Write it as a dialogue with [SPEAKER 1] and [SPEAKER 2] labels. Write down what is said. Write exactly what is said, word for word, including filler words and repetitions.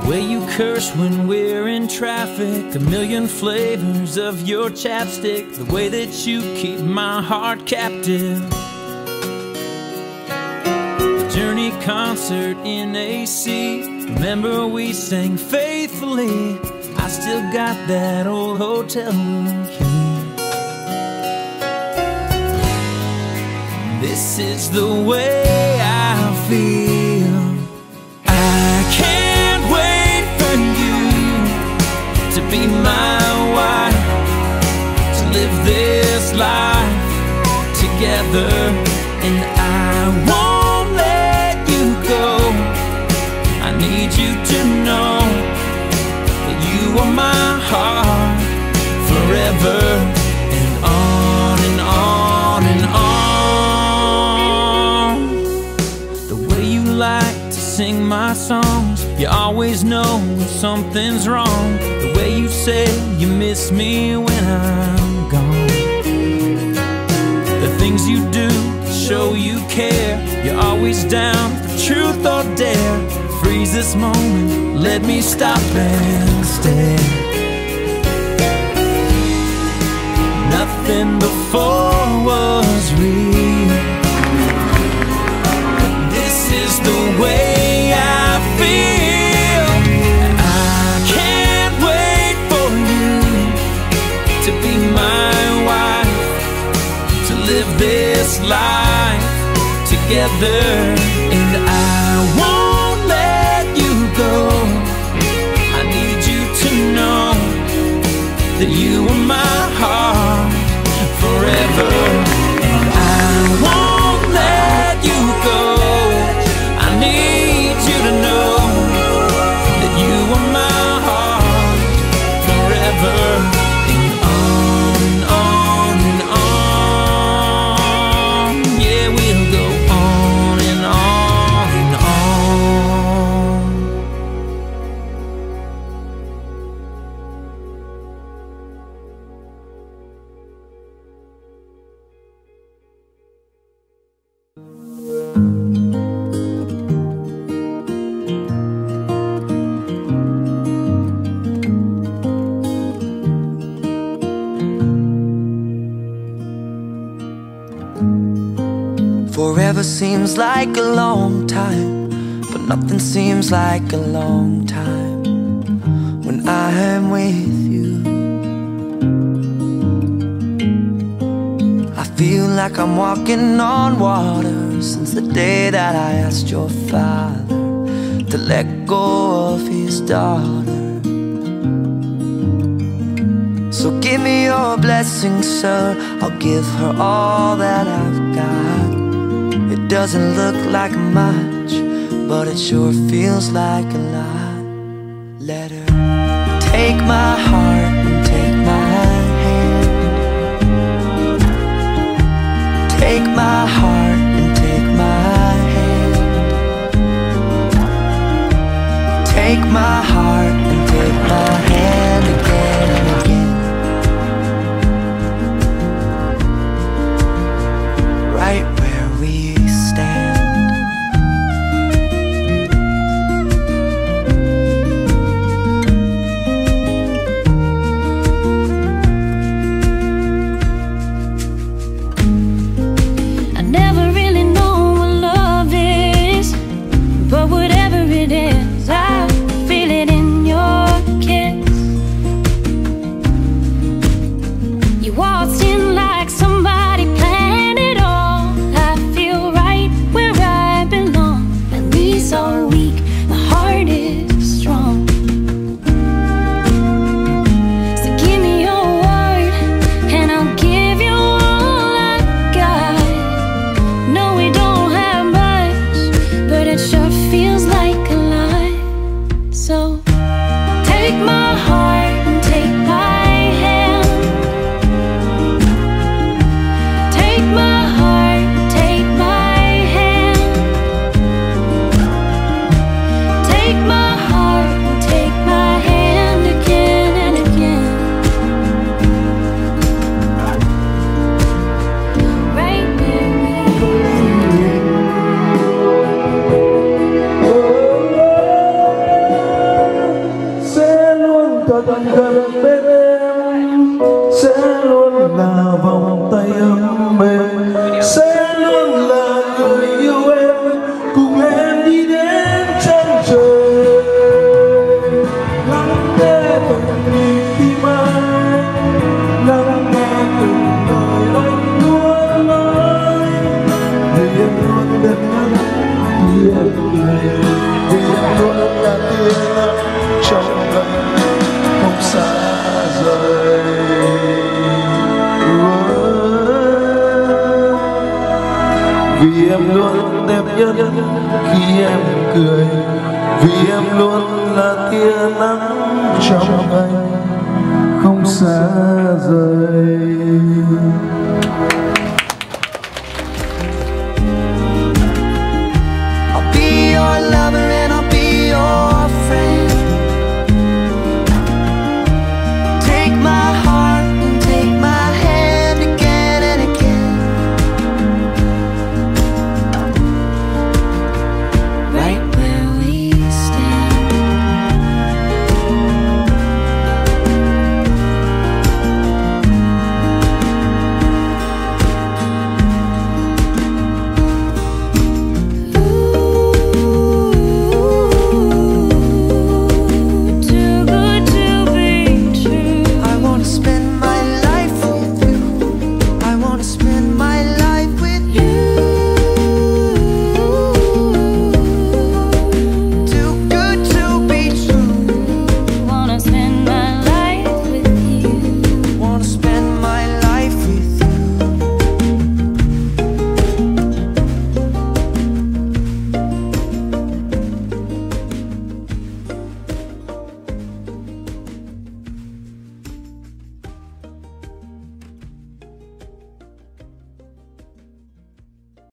[SPEAKER 1] The way you curse when we're in traffic, a million flavors of your chapstick, the way that you keep my heart captive. The Journey concert in A C, remember we sang faithfully. I still got that old hotel room key. This is the way I feel. I can't wait for you to be my wife, to live this life together. And I won't let you go. I need you to know that you are my heart forever, and on and on and on. The way you like to sing my songs, you always know when something's wrong. The way you say you miss me when I'm gone. The things you do to show you care, you're always down for truth or dare. Freeze this moment, let me stop and stare. Nothing before was real. This is the way I feel. I can't wait for you to be my wife, to live this life together. And I won't let you go. I need you to know that you are my heart forever, and I won't let you go. I need you to know that you are my heart forever, and on and on and on. Yeah, we'll go on and on and on.
[SPEAKER 2] Forever seems like a long time, but nothing seems like a long time when I am with you. I feel like I'm walking on water since the day that I asked your father to let go of his daughter. So give me your blessing, sir, I'll give her all that I've got. It doesn't look like much, but it sure feels like a lot. Let her take my heart and take my hand. Take my heart and take my hand. Take my heart and take my hand again and again. Right where we stand.
[SPEAKER 3] I never really know what love is, but whatever it is, I feel it in your kiss.
[SPEAKER 4] vẫn gần bên em, sẽ luôn là vòng tay ấm mềm, sẽ luôn là người yêu em, cùng em đi đến chân trời. Lắng nghe từng nhịp tim anh, lắng nghe từng lời anh luôn nói, vì em luôn đẹp nhất khi em cười, vì em luôn là tia nắng trong anh không xa rời. Vì em luôn đẹp nhất khi em cười, vì em luôn là tia nắng trong anh không xa rời.